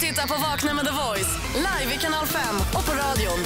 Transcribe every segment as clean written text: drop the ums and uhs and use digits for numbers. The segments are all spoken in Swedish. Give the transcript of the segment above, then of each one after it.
titta på Vakna med The Voice live i kanal 5 och på radion.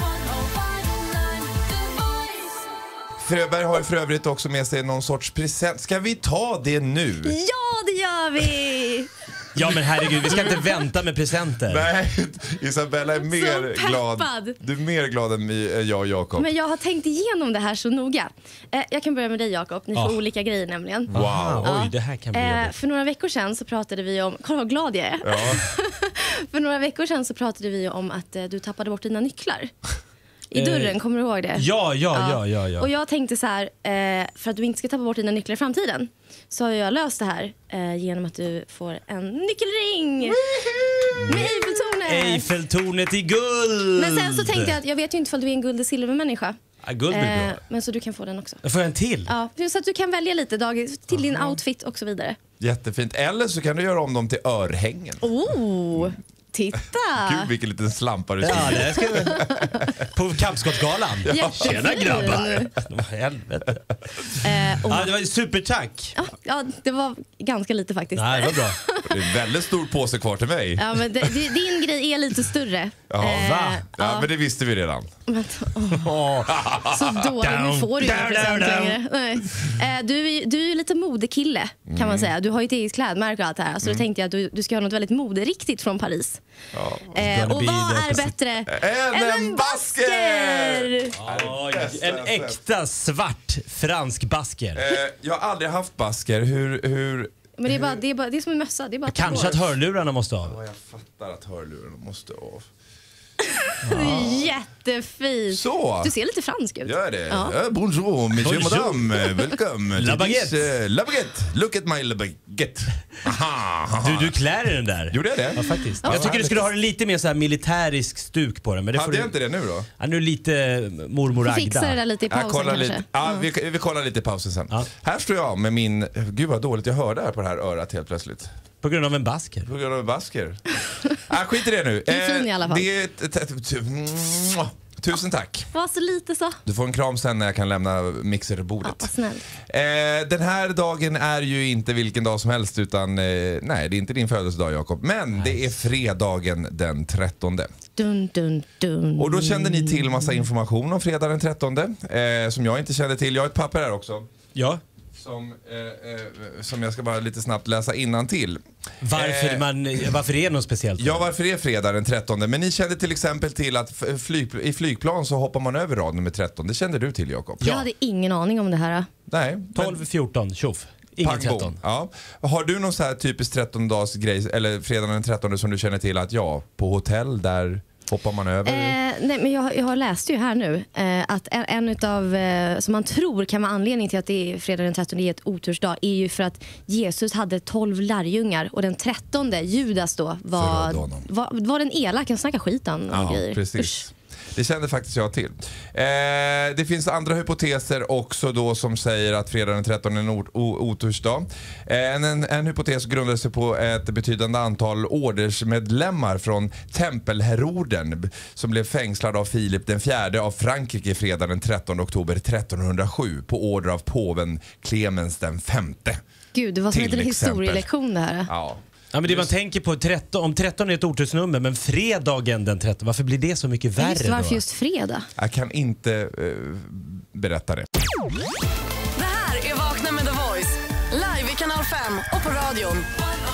Fröberg har ju för övrigt också med sig någon sorts present. Ska vi ta det nu? Ja, det gör vi! Ja, men herregud, vi ska inte vänta med presenter. Nej, Isabella är mer glad. Du är mer glad än jag och Jakob. Men jag har tänkt igenom det här så noga. Jag kan börja med dig, Jakob. Ni får olika grejer nämligen. Wow. Ja. Oj, det här kan bli jobbigt. För några veckor sedan så pratade vi om... Kolla vad glad jag är. Ja. För några veckor sedan så pratade vi om att du tappade bort dina nycklar. I dörren, kommer du ihåg det? Ja. Och jag tänkte så här, för att du inte ska tappa bort dina nycklar i framtiden, så har jag löst det här genom att du får en nyckelring med Eiffeltornet. Eiffeltornet i guld. Men sen så tänkte jag att jag vet ju inte om du är en guld- eller silvermänniska. Ja, guld blir bra. Men så du kan få den också. Jag får en till. Ja, så att du kan välja lite till din outfit och så vidare. Jättefint. Eller så kan du göra om dem till örhängen. Oh, titta! Gud, vilken liten slampa du Ja, skriver. det ska vi. På Kampskottsgalan. Jättefin. Tjena grabbar. Helvete. Ja, det var supertack. Ja, det var ganska lite faktiskt. Nej, det var bra. Det är en väldigt stor påse kvar till mig. Ja, men din grej är lite större. Ja, va? Ja, men det visste vi redan. Men, så dåligt, nu får du ju present längre. Nej. Du är ju lite modekille, kan man säga. Du har ju ett eget klädmärke och allt det här. Så då tänkte jag att du ska ha något väldigt moderiktigt från Paris. Ja. Och vad är bättre än en basker? En äkta svart fransk basker. Jag har aldrig haft basker. Hur... Men det är som en mössa. Det är bara Kanske att hörlurarna måste av. Ja, jag fattar att hörlurarna måste av. Jättefint. Så. Du ser lite fransk ut. Gör det? Ja. Bonjour, monsieur, Bonjour. madame. Welcome. La baguette. La baguette. Look at my la baguette. Aha. Du klär i den där. Gjorde jag det? Ja, faktiskt. Ja, Jag tycker du härligt. skulle ha en lite mer så här militärisk stuk på den. Men det får Hade du... jag inte det nu då? Ja, nu lite mormor Agda. Fixa det där lite i pausen Jag kollar kanske. lite. Ja, vi kollar lite i pausen sen. Ja. Här står jag med min... Gud vad dåligt jag hörde här på det här örat helt plötsligt. På grund av en basker. På grund av basker. Skit i det nu. Du är fin i alla fall. Tusen tack. Var så lite så. Du får en kram sen när jag kan lämna mixerbordet. Ja, vad snällt. Den här dagen är ju inte vilken dag som helst utan nej, det är inte din födelsedag, Jakob. Men det är fredagen den 13. Dun, dun, dun. Och då kände ni till massa information om fredagen den 13 som jag inte kände till. Jag har ett papper här också. Ja. Som jag ska bara lite snabbt läsa innantill. Varför är det något speciellt? Ja, varför är fredag den 13? Men ni kände till exempel till att i flygplan så hoppar man över rad nummer 13. Det kände du till, Jakob? Jag hade ingen aning om det här. Nej. 12, 14, tjoff. Ingen Pang, bom. 13. Ja. Har du någon så här typisk 13-dags grej eller fredag den 13 som du känner till att på hotell där hoppar man över? Nej, men jag har läst ju här nu att en utav som man tror kan vara anledning till att det är fredag den 13 är ett otursdag är ju för att Jesus hade 12 lärjungar och den 13 Judas då var den elak, snacka skiten och grejer. Precis. Usch. Det kände faktiskt jag till. Det finns andra hypoteser också då som säger att fredag den 13 är en otursdag. En hypotes grundar sig på ett betydande antal ordersmedlemmar från tempelherorden som blev fängslad av Filip den fjärde av Frankrike fredag den 13 oktober 1307 på order av påven Clemens den femte. Gud, det var som en Till historielektion det här. Ja. Ja, men det man tänker på, om 13 är ett otursnummer, men fredagen den 13, varför blir det så mycket värre Just varför då? just fredag? Jag kan inte berätta det. Det här är Vakna med The Voice live i kanal 5 och på radion.